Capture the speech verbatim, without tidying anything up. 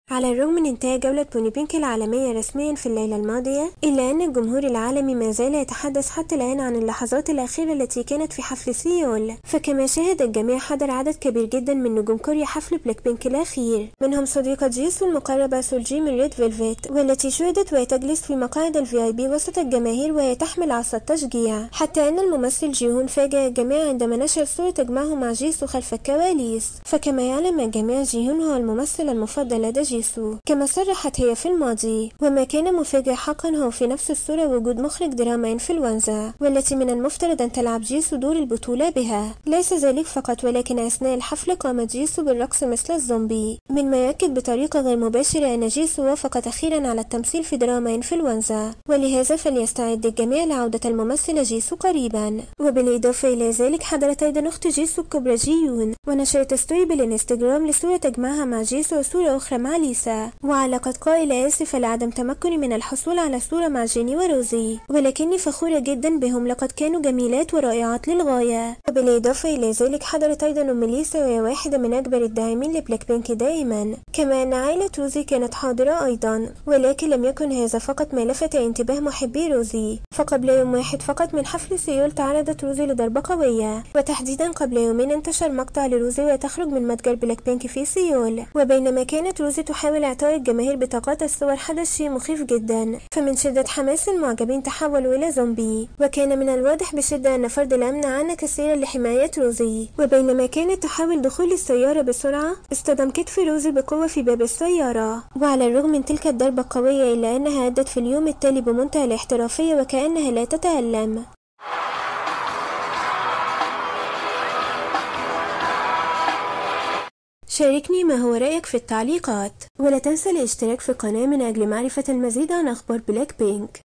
على الرغم من انتهاء جولة بوني بينك العالمية رسميا في الليلة الماضية، إلا أن الجمهور العالمي ما زال يتحدث حتى الآن عن اللحظات الأخيرة التي كانت في حفل سيول. فكما شاهد الجميع حضر عدد كبير جدا من نجوم كوريا حفل بلاك بينك الأخير، منهم صديقة جيسو المقربة سولجي من ريد فيلفيت، والتي شهدت وهي تجلس في مقاعد الفي اي بي وسط الجماهير وهي تحمل عصا التشجيع، حتى أن الممثل جيهون فاجأ الجميع عندما نشر صورة تجمعه مع جيسو خلف الكواليس. فكما يعلم الجميع جيهون هو الممثل المفضل لدى جيسو، كما صرحت هي في الماضي. وما كان مفاجئ حقا هو في نفس الصورة وجود مخرج دراما انفلونزا، والتي من المفترض أن تلعب جيسو دور البطولة بها. ليس ذلك فقط، ولكن أثناء الحفل قامت جيسو بالرقص مثل الزومبي، مما يؤكد بطريقة غير مباشرة أن جيسو وافقت أخيرا على التمثيل في دراما انفلونزا، ولهذا فليستعد الجميع لعودة الممثلة جيسو قريبا. وبالإضافة إلى ذلك حضرت أيضا أخت جيسو الكبرى جيون، ونشرت ستوري بالإنستجرام لصورة تجمعها مع جيسو وصورة أخرى مع ليسا، وعلقت قائلة آسفة لعدم تمكني من الحصول على صورة مع جيني وروزي، ولكني فخورة جدا بهم، لقد كانوا جميلات ورائعات للغاية. وبالإضافة إلى ذلك حضرت أيضا أم ليسا وهي واحدة من أكبر الداعمين لبلاك بينك دائما، كما أن عائلة روزي كانت حاضرة أيضا. ولكن لم يكن هذا فقط ما لفت انتباه محبي روزي، فقبل يوم واحد فقط من حفل سيول تعرضت روزي لضربة قوية، وتحديدا قبل يومين انتشر مقطع لروزي وتخرج من متجر بلاك بينك في سيول، وبينما كانت روزي تحاول اعطاء الجماهير بطاقات الصور حدث شيء مخيف جدا، فمن شدة حماس المعجبين تحولوا إلى زومبي. وكان من الواضح بشدة أن فرد الأمن عانى كثيرا لحماية روزي، وبينما كانت تحاول دخول السيارة بسرعة اصطدم كتف روزي بقوة في باب السيارة. وعلى الرغم من تلك الضربة القوية إلا أنها أدت في اليوم التالي بمنتهى الاحترافية وكأنها لا تتألم. شاركني ما هو رأيك في التعليقات، ولا تنسى الاشتراك في القناة من أجل معرفة المزيد عن أخبار بلاك بينك.